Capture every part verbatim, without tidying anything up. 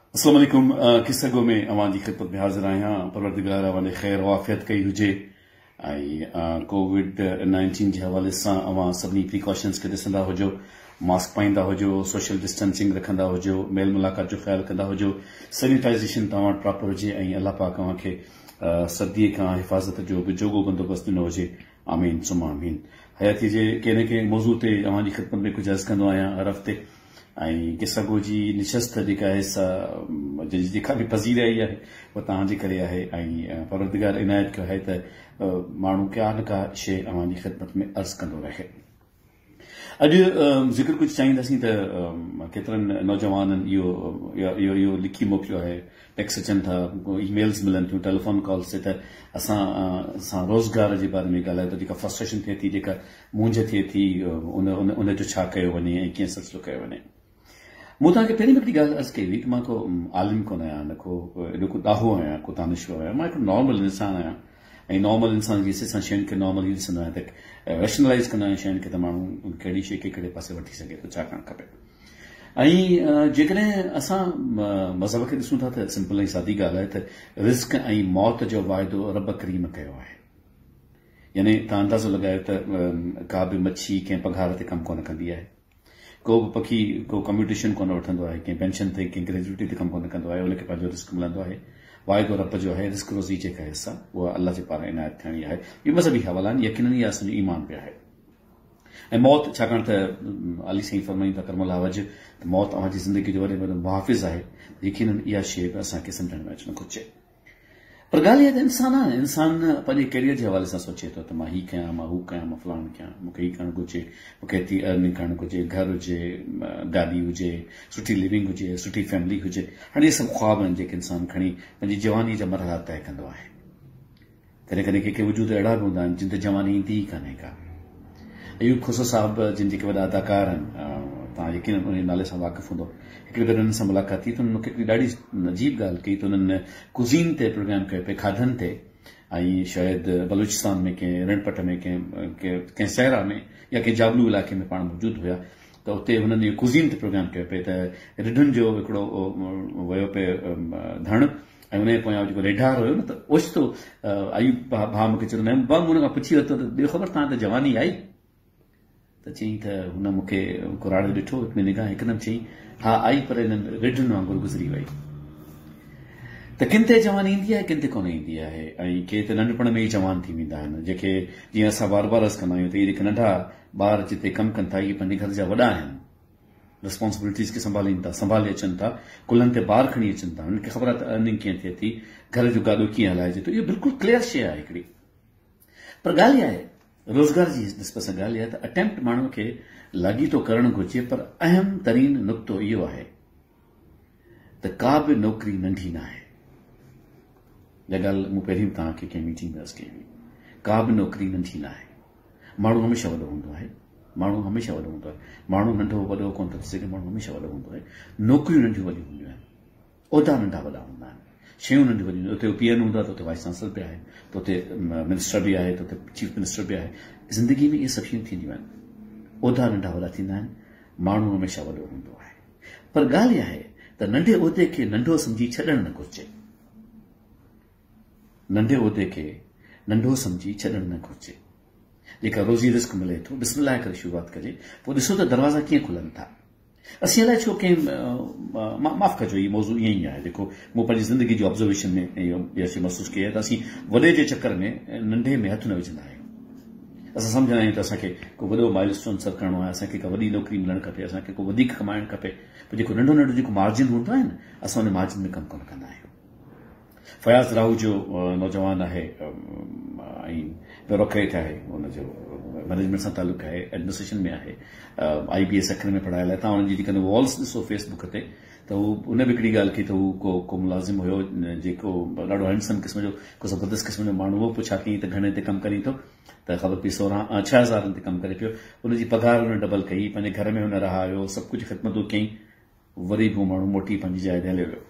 अस्सलाम वालेकुम। किस्सा गो में अवां जी खिदमत में हाज़िर आहियां। परवरदिगार अवां ने खैर वाफ़ियत कई हुजे ऐं कोविड नाइनटीन जे हवाले सां अवां सभिनी प्रिकॉशन्स खे ॾिसंदा हुजो, मास्क पाईंदा हुजो, सोशल डिस्टेंसिंग रखंदा हुजो, मेल मुलाक़ात जो ख़्याल कंदा हुजो, सैनिटाइज़ेशन तव्हां वटि प्रॉपर हुजे ऐं अल्लाह पाक अवां खे सर्दीअ खां हिफ़ाज़त जो बि जोॻो बंदोबस्त ॾिनो हुजे। आमीन सुमा आमीन। हयाती जे कंहिं न कंहिं मौज़ू ते अवां जी खिदमत में कुझु अर्ज़ु कंदो आहियां हर हफ़्ते। ऐं किस्सा गो जी निशस्त जेका आहे सा जेका बि पज़ीर आई आहे उहा तव्हांजे करे आहे ऐं परवरदिगार इनायत कयो आहे त माण्हू का न का शइ अवां जी खिदमत में अर्ज़ु कंदो रहे। अॼु ज़िक्र कुझु चाहींदासीं त केतिरनि नौजवाननि इहो इहो इहो लिखी मोकिलियो आहे, टेक्स्ट अचनि था, ईमेल्स मिलनि थियूं, टेलीफोन कॉल्स ते त असां असां रोज़गार जे बारे में ॻाल्हायूं त जेका फ्रस्ट्रेशन थिए थी, जेका मूंझ थिए थी, उन उन जो छा कयो वञे ऐं कीअं सिलसिलो कयो वञे। मूं तव्हांखे पहिरीं हिकिड़ी ॻाल्हि अर्ज़ु कई हुई कि मां को आलिम कोन आहियां, न को एॾो को ॾाहो आहियां, को दानिश्वर आहियां। मां हिकिड़ो नॉर्मल इंसान आहियां ऐं नॉर्मल इंसान जी असां शयुनि खे नॉर्मली ॾिसंदो आहियां त रेशनलाइज़ कंदो आहियां शयुनि खे त माण्हू कहिड़ी शइ खे कहिड़े पासे वठी सघे थो, छा करणु खपे। ऐं जेकॾहिं असां मज़हब खे ॾिसूं था त सिंपल ऐं सादी ॻाल्हि आहे त रिस्क ऐं मौत जो वाइदो रब करीम कयो आहे। यानी तव्हां अंदाज़ो लॻायो त का बि मच्छी कंहिं पघार ते कमु कोन कंदी आहे, को बि पखी को कम्यूटेशन कोन वठंदो आहे, कंहिं पेंशन ते कंहिं ग्रेजुएटी ते कमु कोन कंदो आहे, उनखे पंहिंजो रिस्क मिलंदो आहे। वाइदो रब जो आहे, रिस्क रोज़ी जेका आहे सा उहा अल्लाह जे पारां इनायत थियणी आहे। इहे मज़हबी हवाला आहिनि, यकीनन इहा असांजो ईमान पिया आहे। ऐं मौत छाकाणि त अली साईं फरमाईंदा था करमल आवाज त मौत अव्हांजी ज़िंदगी जो वॾे में वॾो मुहाफ़िज़ आहे। यकीनन इहा शइ बि असांखे सम्झण में अचणु घुरिजे। पर ॻाल्हि इहा त इंसान आहे, इंसान पंहिंजे कैरियर जे हवाले सां सोचे थो त मां हीउ कयां, मां हू कयां, मां फलाण कयां, मूंखे हीउ करणु घुरिजे, मूंखे हेतिरी अर्निंग करणु घुरिजे, घर हुजे, गाॾी हुजे, सुठी लिविंग हुजे, सुठी फैमिली हुजे। हाणे इहे सभु ख़्वाब आहिनि जेके इंसान खणी पंहिंजी जवानी जा मरहला तय कंदो आहे। कॾहिं कॾहिं कंहिंखे वजूद अहिड़ा बि हूंदा आहिनि जिन ते जवानी ईंदी ई कान्हे का। अयूब खुसो साहब जिन जेके वॾा अदाकार आहिनि, तव्हां यकीनन उन नाले सां वाक़िफ़ हूंदो। हिकिड़ी भेरे हुननि सां मुलाक़ात थी त हुननि मूंखे हिकिड़ी ॾाढी अजीब ॻाल्हि कई त हुननि कुज़ीन ते प्रोग्राम कयो पिए, खाधनि ते, ऐं शायदि बलूचिस्तान में कंहिं रणपट में कंहिं कंहिं सहरा में या कंहिं जाबलू इलाइक़े में पाण मौजूदु हुया त उते हुननि इहो कुज़ीन ते प्रोग्राम कयो पिए त रिढुनि जो हिकिड़ो वियो पिए धण ऐं उन जे पोयां जेको रेढार हुयो न त ओचितो अयूब भाउ मूंखे चवंदो आहिनि भाउ मूं हुन खां पुछी वरितो त ॿियो ख़बर तव्हां त जवानी आई त चई त हुन मूंखे कुराड़ो ॾिठो, हिकु निगाह हिकदमि चई हा आई, पर हिननि रिढुनि वांगुरु गुज़री वई। त किन ते जवानी ईंदी आहे, किन ते कोन ईंदी आहे। ऐं के त नंढपण में ई जवान थी वेंदा आहिनि, जेके जीअं असां बार बार अर्ज़ु कंदा आहियूं त इहे जेके नंढा ॿार जिते कमु कनि था इहे पंहिंजे घर जा वॾा आहिनि, रिस्पॉन्सिबिलिटीज़ खे संभालीनि था, संभाले अचनि था, कुल्हनि ते ॿार खणी अचनि था, हुननि खे ख़बर आहे त अर्निंग कीअं थिए थी, घर जो गाॾो कीअं हलाइजे थो। इहो बिल्कुलु क्लियर शइ आहे हिकिड़ी। पर ॻाल्हि इहा आहे, रोज़गार जी निस्बत सां ॻाल्हि इहा आहे त अटेम्प्ट माण्हू खे लाॻीतो करणु घुरिजे, पर अहम तरीन नुक़्तो इहो आहे त का बि नौकिरी नंढी न आहे। इहा ॻाल्हि मूं पहिरीं तव्हांखे कंहिं मीटिंग में अर्ज़ु कई हुई, का बि नौकिरी नंढी न आहे। माण्हू हमेशह वॾो हूंदो आहे, माण्हू हमेशह वॾो हूंदो आहे, माण्हू नंढो वॾो कोन थो थी सघे, माण्हू हमेशह वॾो हूंदो आहे। नौकिरियूं नंढियूं वॾियूं हूंदियूं आहिनि, उहिदा नंढा वॾा हूंदा आहिनि, शयूं नंढियूं वॾियूं हूंदियूं। उते पी एन हूंदो आहे त उते वाइस चांसलर बि आहे, त उते मिनिस्टर बि आहे, त उते चीफ मिनिस्टर बि आहे। ज़िंदगी में इहे सभु शयूं थींदियूं आहिनि, उहिदा नंढा वॾा थींदा आहिनि, माण्हू हमेशह वॾो हूंदो आहे। पर ॻाल्हि इहा आहे त नंढे उहिदे खे नंढो सम्झी छॾणु न घुरिजे, नंढे उहिदे खे नंढो सम्झी छॾणु न घुरिजे। जेका रोज़ी रिस्क मिले थो, बिस्मिल्लाह करे शुरूआत कजे, पोइ ॾिसो त दरवाज़ा कीअं खुलनि था। असीं अलाए छो कंहिं माफ़ कजो, इहो मौज़ू ईअं ई आहे जेको मूं पंहिंजी ज़िंदगी जी ऑब्ज़र्वेशन में इहा शइ महसूसु कई आहे त असीं वॾे जे चकर में नंढे में हथु न विझंदा आहियूं। असां सम्झंदा आहियूं त असांखे को वॾो माइलस्टोन सर करणो आहे, असांखे का वॾी नौकिरी मिलणु खपे, असांखे को वधीक कमाइणु खपे, पर जेको नंढो नंढो जेको मार्जिन हूंदो आहे न, असां उन मार्जिन में कमु कोन कंदा आहियूं। फयाज़ राहू जो नौजवान आहे ऐं ब्यूरोक्रेट आहे, हुनजो मैनेजमेंट सां तालुक़ु आहे, एडमिनिस्ट्रेशन में आहे, आई बी एस अखर में पढ़ायल आहे। तव्हां हुनजी जेकॾहिं वॉल्स ॾिसो फेसबुक ते त हू उन बि हिकिड़ी ॻाल्हि कई त हू को को मुलाज़िम हुयो जेको ॾाढो हैंडसम क़िस्म जो, को ज़बरदस्त क़िस्म जो माण्हू हो। पुछा कई त घणे ते कमु करी थो, त ख़बर पई सोरहं छह हज़ारनि ते कमु करे पियो। हुनजी पघार हुन डबल कई, पंहिंजे घर में हुन रहायो, सभु कुझु ख़िदमतूं कई, वरी बि हू माण्हू मोटी पंहिंजी जाइ ते हलियो वियो।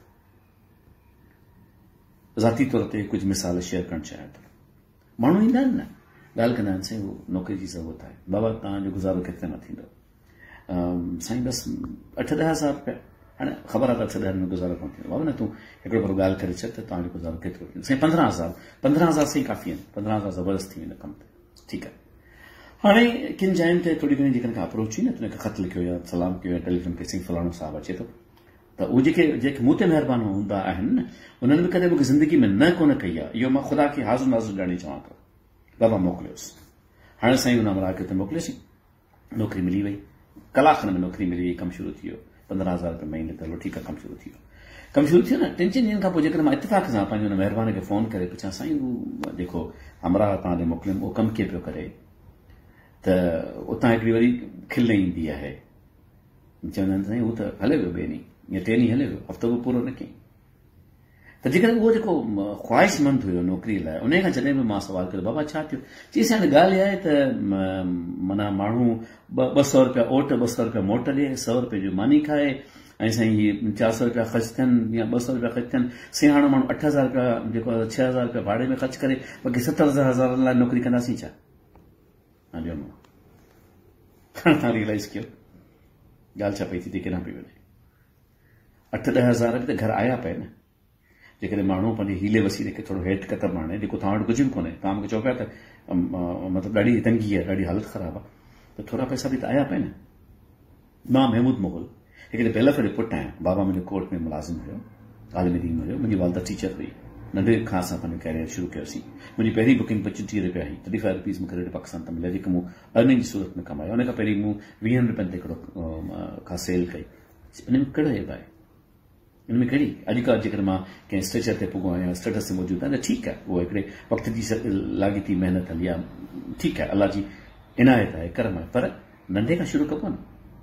ज़ाती तौर ते कुझु मिसाल शेयर करणु चाहियां थो। माण्हू ईंदा आहिनि न, ॻाल्हि कंदा आहिनि साईं उहो नौकिरी जी ज़रूरत आहे, बाबा तव्हांजो गुज़ारो केतिरे में थींदो? साईं बसि अठ ॾह हज़ार रुपया। हाणे ख़बर आहे त छह में गुज़ारो कोन थींदो बाबा न तूं हिकिड़ो भेरो ॻाल्हि करे छॾ त तव्हांजो गुज़ारो केतिरो थींदो साईं पंद्रहं हज़ार पंद्रहं हज़ार साईं काफ़ी आहिनि पंद्रहं हज़ार ज़बरदस्त थी वेंदा कमु ते ठीकु आहे हाणे किन जायुनि ते थोरी घणी जेकॾहिं अप्रोच थी न तुंहिंजे ख़त लिखियो या सलाम कयो या टेलीफोन के साईं फलाणो साहिबु अचे थो त उहे जेके जेके मूं ते महिरबानी हूंदा आहिनि न उन्हनि बि कॾहिं मूंखे ज़िंदगी में न कोन कई आहे इहो मां ख़ुदा खे हाज़ुर नाज़ुर ॼाणी चवां थो बाबा मोकिलियोसि हाणे साईं हुन अमरा खे हुते मोकिलियोसीं नौकिरी मिली वई कलाक में नौकिरी मिली वई कमु शुरू थी वियो पंद्रहं हज़ार रुपये महीने त हलो ठीकु आहे कमु शुरू थी वियो कमु शुरू थियो न टिनि चइनि ॾींहंनि खां पोइ जेकॾहिं मां इतफ़ाक़ सां पंहिंजे हुन महिरबानी खे फ़ोन करे पुछां साईं उहो जेको अमरा तव्हां ॾे मोकिलियुमि उहो कमु कीअं पियो करे त उतां हिकिड़ी वरी खिल ईंदी आहे चवंदा आहिनि साईं हू त हले वियो ॿिए ॾींहुं या टे ॾींहं हले वियो हफ़्तो बि पूरो न कयईं त जेकॾहिं उहो जेको ख़्वाहिशमंद हुयो नौकिरीअ लाइ उन खां जॾहिं बि मां सुवाल कयो बाबा छा थियो चईं हाणे ॻाल्हि आहे त माना माण्हू ॿ सौ रुपया ओट ॿ सौ रुपया मोट ॾिए सौ रुपये जो मानी खाए ऐं साईं हीअ चारि सौ रुपया ख़र्च थियनि या ॿ सौ रुपया ख़र्च थियनि साईं हाणे माण्हू अठ हज़ार रुपया जेको छह हज़ार रुपया भाड़े में ख़र्च करे बाक़ी सतरि हज़ारनि लाइ नौकिरी कंदासीं छा हा ॾियो मां हाणे तव्हां रियलाइज़ कयो ॻाल्हि छा पई थी थिए केॾां पई वञे अठ ॾह हज़ार बि त घर आया पिया न जेकॾहिं माण्हू पंहिंजे हीले वसीले खे थोरो हेठि क़दम आणे जेको तव्हां वटि कुझु बि कोन्हे तव्हां मूंखे चओ पिया त मतिलबु ॾाढी तंगी आहे ॾाढी हालत ख़राबु आहे त थोरा पैसा बि त आया पिया न मां महमूद मुग़ल हिकिड़े बेलफ जो पुटु आहियां बाबा मुंहिंजो कोर्ट में मुलाज़िम हुयो आलिम दीन हुयो मुंहिंजी वालदा टीचर हुई नंढे खां असां पंहिंजो कैरियर शुरू कयोसीं मुंहिंजी पहिरीं बुकिंग पंजटीह रुपया हुई थर्टी फाइव रुपीज़ मूंखे रेडियो पाकिस्तान त मिलिया जेके मूं अर्निंग जी सूरत में कमाया उन खां पहिरीं मूं वीहनि रुपयनि ते हिकिड़ो खां सेल कई इन में कहिड़ो हेब आहे इन में कहिड़ी अॼुकल्ह जेकर मां कंहिं स्टेचर ते पुॻो आहियां स्टेटस ते मौजूदु आहे त ठीकु आहे उहो हिकिड़े वक़्त जी लाॻीती महिनत हली आहे ठीकु आहे अलाह जी इनायत आहे करम आहे पर नंढे खां शुरू कबो न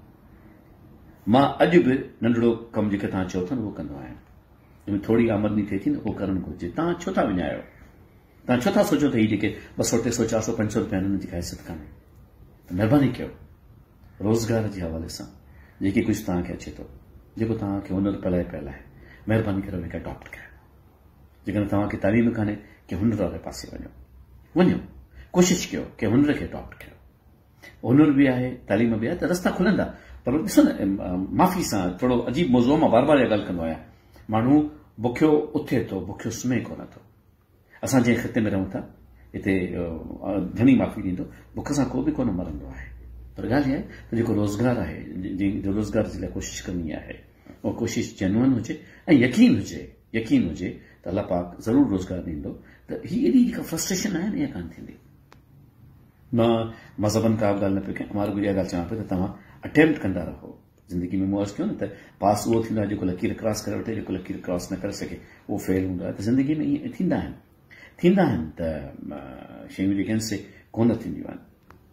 मां अॼु बि नंढड़ो कमु जेके तव्हां चओ था न उहो कंदो आहियां जंहिंमें थोरी आमदनी थिए थी न उहो करणु घुरिजे तव्हां छो था विञायो तव्हां छो था सोचो त हीअ जेके ॿ सौ टे सौ चारि सौ पंज सौ रुपया आहिनि हुननि जी हैसियत कान्हे त महिरबानी कयो रोज़गार जे हवाले सां जेके कुझु तव्हांखे अचे थो जेको तव्हांखे हुनर पलाए पियल आहे महिरबानी करे हुनखे अडॉप्ट कयो जेकॾहिं तव्हांखे तालीम कान्हे की हुनर वारे पासे वञो वञो कोशिशि कयो की हुनर खे अडॉप्ट कयो हुनर बि आहे तालीम बि आहे त रस्ता खुलंदा पर ॾिसो न माफ़ी सां थोरो अजीब मौज़ूअ मां बार बार इहा ॻाल्हि कंदो आहियां माण्हू बुखियो उथे थो बुखियो सुम्हे कोन थो असां जंहिं ख़िते में रहूं था हिते घणी माफ़ी ॾींदो बुख सां को बि कोन मरंदो आहे पर ॻाल्हि इहा आहे त जेको रोज़गार आहे जंहिंजो रोज़गार जे लाइ कोशिशि करणी आहे उहा कोशिशि जेन्युइन हुजे ऐं यकीन हुजे यकीन हुजे त अलाह पाक ज़रूरु रोज़गार ॾींदो त हीअ एॾी जेका फ्रस्ट्रेशन आहे न इहा कान थींदी मां मज़हबनि का ॻाल्हि न पियो कयां मां रुॻो इहा ॻाल्हि चवां पियो त तव्हां अटेम्प्ट कंदा रहो ज़िंदगी में मूं अर्ज़ु कयो न त पास उहो थींदो आहे जेको लकीर क्रॉस करे वठे जेको लकीर क्रॉस न करे सघे उहो फेल हूंदो आहे त ज़िंदगी में ईअं थींदा आहिनि थींदा आहिनि त शयूं जेके आहिनि से कोन थींदियूं आहिनि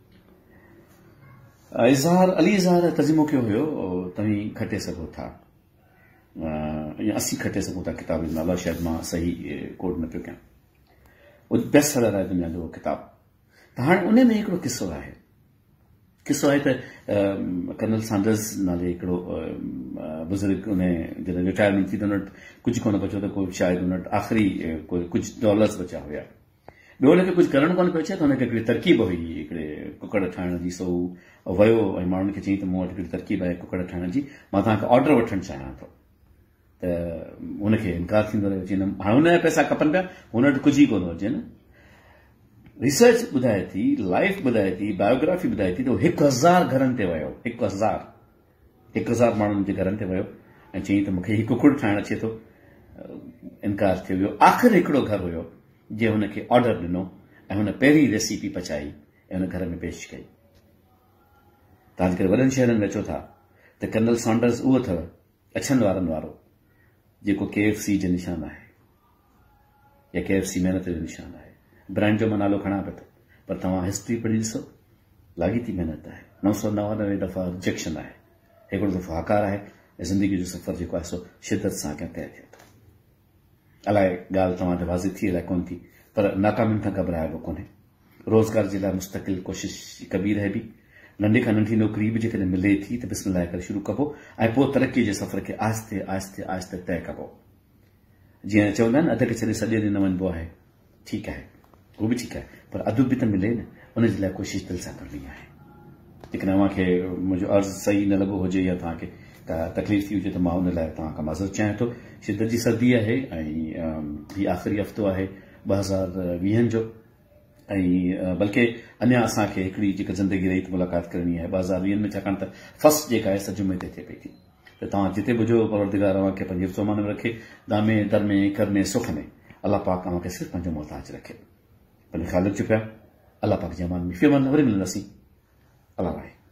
इज़हार अली इज़हार तर्जुमो कयो हुयो तव्हीं खटे सघो था या असीं खटे सघूं था किताब जो नाला शायदि मां सही कोड न पियो कयां उहो बेस्ट सेलर आहे दुनिया जो उहो किताबु त हाणे उन में हिकिड़ो किसो आहे किसो आहे त कर्नल सैंडर्स नाले हिकिड़ो बुज़ुर्ग उन जॾहिं रिटायरमेंट थी त हुन वटि कुझु कोन बचियो त कोई शायदि हुन वटि आख़िरी कोई कुझु डॉलर्स बचिया हुया ॿियो हुनखे कुझु करणु कोन पियो अचे त हुनखे हिकिड़ी तरकीब हुई हिकिड़े कुकड़ ठाहिण जी सो वियो ऐं माण्हुनि खे चयईं त मूं वटि हिकिड़ी तरकीब आहे कुकड़ ठाहिण जी मां तव्हांखे ऑर्डर वठणु चाहियां थो त हुनखे इनकार थींदो रहियो चई हाणे हुन जा पैसा खपनि पिया हुन वटि कुझु ई कोन हुजे न रिसर्च ॿुधाए थी लाइफ ॿुधाए थी बायोग्राफी ॿुधाए थी त हिकु हज़ार घरनि ते वियो हिकु हज़ार हिकु हज़ार माण्हुनि जे घरनि ते वियो ऐं चयईं त मूंखे हीउ कुकुड़ ठाहिणु अचे थो इनकार थियो वियो आख़िर हिकिड़ो घर हुयो जे हुनखे ऑर्डर ॾिनो ऐं हुन पहिरीं रेसिपी पचाई ऐं हुन घर में पेश कई तव्हां जेकॾहिं वॾनि शहरनि में अचो था त कर्नल सैंडर्स उहो अथव अछनि वारनि वारो जेको के एफ सी जो निशान आहे या के एफ सी महिनत जो निशान आहे ब्रांड जो मां नालो खणा पियो थो पर तव्हां हिस्ट्री पढ़ी ॾिसो लाॻीती महिनत आहे नव सौ नवानवे दफ़ा रिजेक्शन आहे हिकिड़ो दफ़ो हकार आहे ऐं ज़िंदगी जो सफ़र जेको आहे सो शिदत सां अॻियां तइ थिए थो अलाए ॻाल्हि तव्हां ते वाज़िब थी अलाए कोन थी पर नाकामियुनि खां घबराइबो कोन्हे रोज़गार जे लाइ मुस्तक़िल कोशिशि कबी रहे बि नंढे खां नंढी नौकिरी बि जेकॾहिं मिले थी त बिस्मिल्लाह करे शुरू कबो ऐं पोइ तरक़ी जे सफ़र खे आहिस्ते आहिस्ते आहिस्ते तइ कबो जीअं चवंदा आहिनि अध खे छॾे सॼे ॾींहुं न वञिबो आहे ठीकु आहे उहो बि ठीकु आहे पर अधु बि त मिले न उनजे लाइ कोशिशि दिलि सां करणी आहे जेकॾहिं अव्हांखे मुंहिंजो अर्ज़ु सही न लॻो हुजे या तव्हांखे का तकलीफ़ थी हुजे त मां उन लाइ तव्हां खां माज़रत चाहियां थो। शिदत जी सर्दी आहे ऐं हीउ आख़िरी हफ़्तो आहे ॿ हज़ार वीहनि जो ऐं बल्कि अञा असांखे हिकिड़ी जेका ज़िंदगी रही त मुलाक़ात करणी आहे ॿ हज़ार वीहनि में, छाकाणि त फस्ट जेका आहे सॼ जुमे ते थिए पई थी। त तव्हां जिते बि हुजो, परवरदिगार अव्हांखे पंहिंजे हिफ़्ज़ में रखे, दामे दर में कर में सुख में अल्लाह पाक अव्हांखे सिर्फ़ु पंहिंजो मोहताज रखे। पंहिंजो ख़्यालु रखिजो पिया। अल्लाह पाक जे अमान में फ़िरमान वरी मिलंदासीं। अल्लाह वाहे।